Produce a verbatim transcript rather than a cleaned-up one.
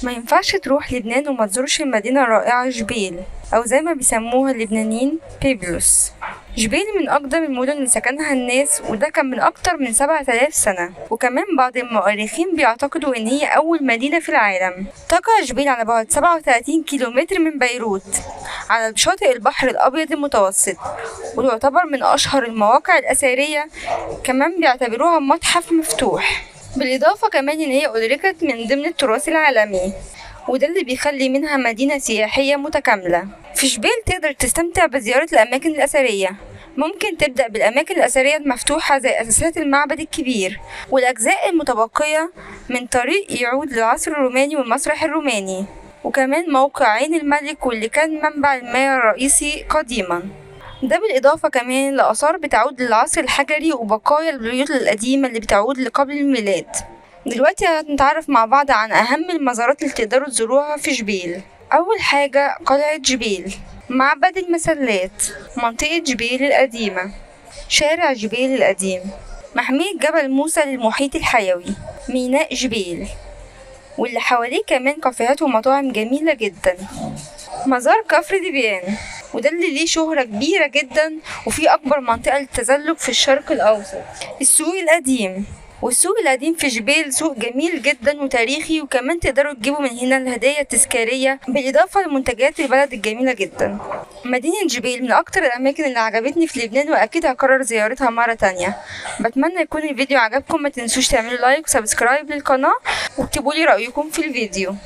ما ينفعش تروح لبنان وما تزورش المدينة الرائعة جبيل، أو زي ما بيسموها اللبنانيين بيبلوس. جبيل من أقدم المدن اللي سكنها الناس، وده كان من أكتر من سبعة آلاف سنة. وكمان بعض المؤرخين بيعتقدوا إن هي أول مدينة في العالم. تقع جبيل على بعد سبعة وثلاثين كيلومتر من بيروت على شاطئ البحر الأبيض المتوسط، وتعتبر من أشهر المواقع الأثرية. كمان بيعتبروها متحف مفتوح، بالإضافة كمان إن هي أدركت من ضمن التراث العالمي، وده اللي بيخلي منها مدينة سياحية متكاملة. في جبيل تقدر تستمتع بزيارة الأماكن الأثرية. ممكن تبدأ بالأماكن الأثرية المفتوحة زي أساسات المعبد الكبير والأجزاء المتبقية من طريق يعود للعصر الروماني والمسرح الروماني، وكمان موقع عين الملك واللي كان منبع المياه الرئيسي قديما. ده بالإضافة كمان لآثار بتعود للعصر الحجري وبقايا البيوت القديمة اللي بتعود لقبل الميلاد. دلوقتي هنتعرف مع بعض عن أهم المزارات اللي تقدروا تزوروها في جبيل. أول حاجة قلعة جبيل، معبد المسلات، منطقة جبيل القديمة، شارع جبيل القديم، محمية جبل موسى للمحيط الحيوي، ميناء جبيل واللي حواليه كمان كافيهات ومطاعم جميلة جدا، مزار كفر دبيان وده اللي ليه شهرة كبيرة جدا وفيه أكبر منطقة للتزلج في الشرق الأوسط، السوق القديم. والسوق القديم في جبيل سوق جميل جدا وتاريخي، وكمان تقدروا تجيبوا من هنا الهدايا التذكارية بالإضافة لمنتجات البلد الجميلة جدا. مدينة جبيل من أكتر الأماكن اللي عجبتني في لبنان، وأكيد هكرر زيارتها مرة تانية. بتمنى يكون الفيديو عجبكم، ما تنسوش تعملوا لايك وسبسكرايب للقناة واكتبوا لي رأيكم في الفيديو.